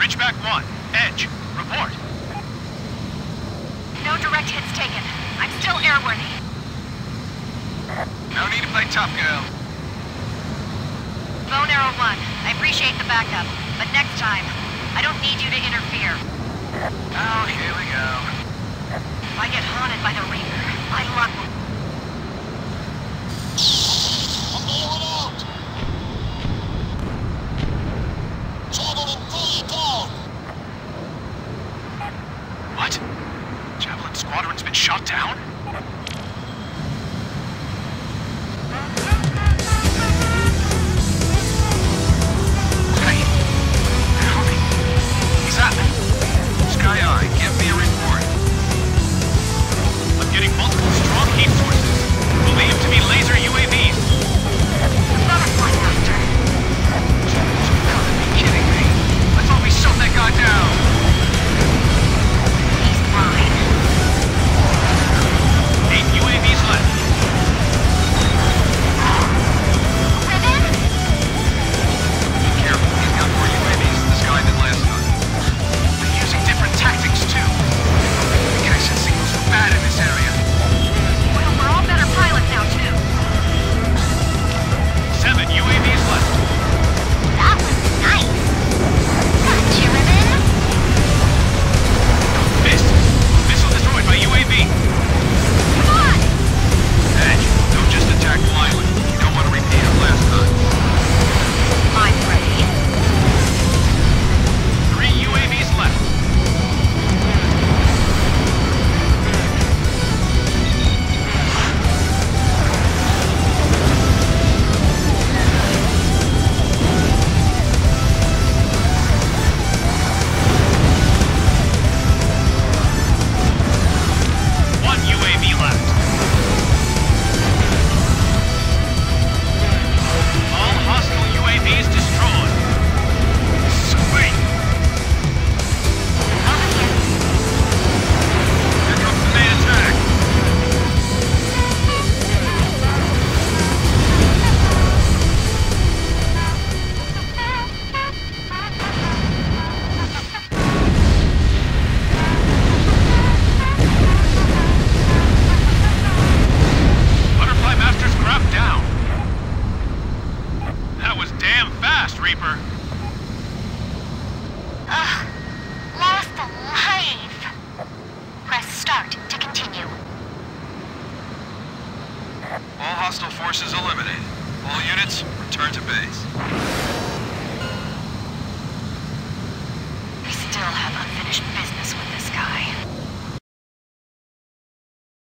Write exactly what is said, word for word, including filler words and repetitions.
Ridgeback one, Edge, report. No direct hits taken. I'm still airworthy. No need to play tough, girl. Bone Arrow one, I appreciate the backup, but next time, I don't need you to interfere. Oh, here we go. If I get haunted by the Reaper, my luck will... I'm bailing out! Traveling fully down! What? Javelin Squadron's been shot down? Hey! Help me! What's happening? Sky Eye, give me a report. I'm getting multiple strong heat sources. Believed to be laser U A Vs. Butterfly Master. You gotta be kidding me. I thought we shot that guy down. He's mine. Eight U A Vs left. Ribbon? Be careful, he's got more U A Vs in the sky than last time. They're using different tactics, too. Communication signals are bad in this area. Well, we're all better pilots now, too. Seven U A Vs left. That was nice. Gotcha, Ribbon. Missed. Missile destroyed by U A V. Come on! Edge, don't just attack blindly. You don't want to repeat it last time. I'm ready. Three U A Vs left. One U A V left. All hostile U A Vs destroyed. Sweet. Here comes the main attack. Butterfly Master's craft down. That was damn fast, Reaper. Ugh. Lost alive. Press start to continue. All hostile forces eliminated. All units, return to base. We still have unfinished business with this guy.